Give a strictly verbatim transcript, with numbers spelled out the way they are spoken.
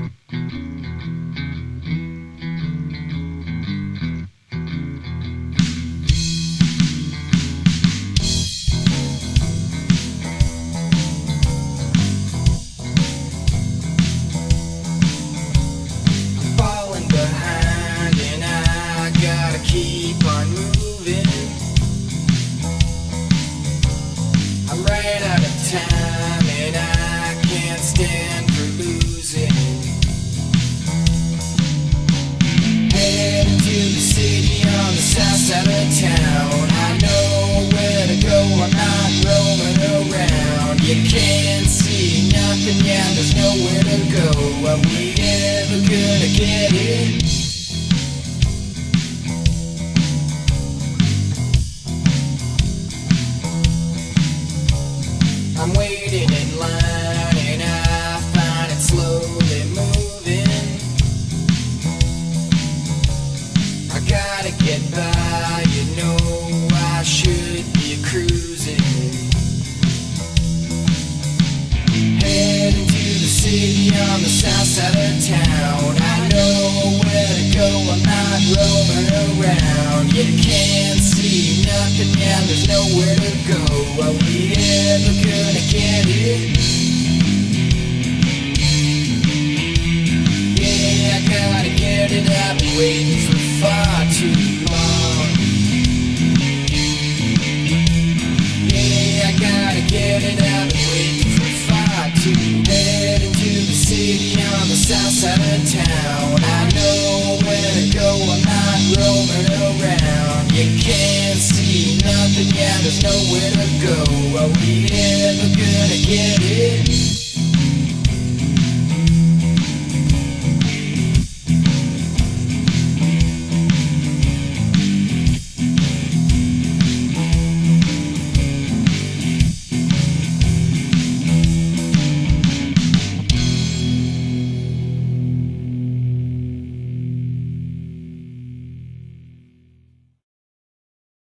Keep on moving. I'm right out of time and I can't stand for losing. Heading to the city on the south side of town. I know where to go, I'm not roaming around. You can't see nothing, yeah, there's nowhere to go. Are we ever gonna get it? I'm waiting in line and I find it slowly moving. I gotta get by, you know I should be cruising. Heading to the city on the south side of town. I know where to go, I'm not roaming around. You can't see nothing, yeah, there's nowhere to go. Are we ever gonna get it? Yeah, I gotta get it, I've been waiting for far too long. Yeah, I gotta get it, I've been waiting for far too long. Heading to the city on the south side of town. I know where to go, I'm not roaming around. You can't see nothing, yeah, there's nowhere to go. Are we ever gonna get it?